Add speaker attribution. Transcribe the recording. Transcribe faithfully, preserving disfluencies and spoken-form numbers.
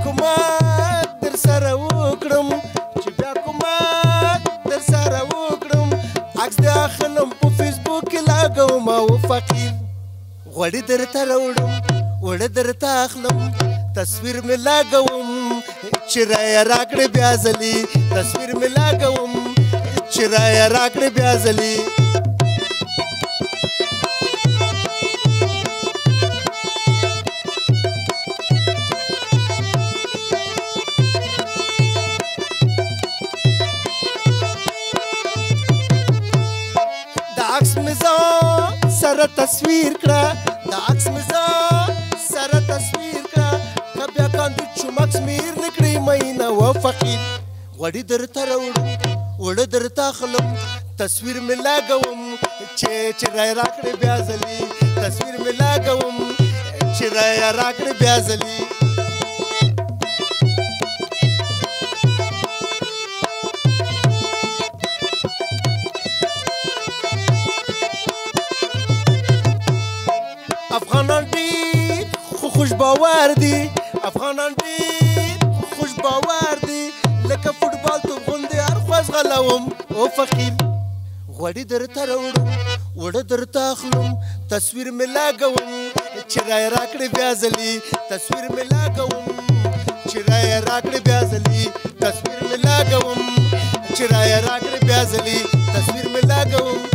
Speaker 1: کومک در سره وکړم چې بیا کومک در سره وکړم عکس دې اخلم په فیسبوک کې لاګوم او فقیر غوړي درته راوړم وړه درته اخلم تصویر مې لاګوم چې رایه راکړې بیا ځلې تصویر مې لاګوم چې رایه راکړې بیا ځلې عکس مې ځان سره تصویر کړه د عکس مې ځان سره تصویر کړه که بیا کاندو چومکس میر نه کړې مینه و فقیر غوړي درته راوړم وړه درته اخلم تصویر مې لاګوم چې چې رایه راکړې بیا ځلې تصویر مې لاګوم چې رایه راکړې بیا ځلې افغانان ډېر خو خوش باور دي افغانان ډېر خوش باور دي لکه فوټبال توپ غوندې هر خوا ځغلوم او فقیر غوړي درته راوړم وړه درته اخلم تصویر مې لاګوم چې رایه راکړې بیا ځلې تصویر مې لاګوم چې رایه راکړې بیا ځلې تصویر مې لاګوم چې رایه راکړې بیا ځلې تصویر مې لاګوم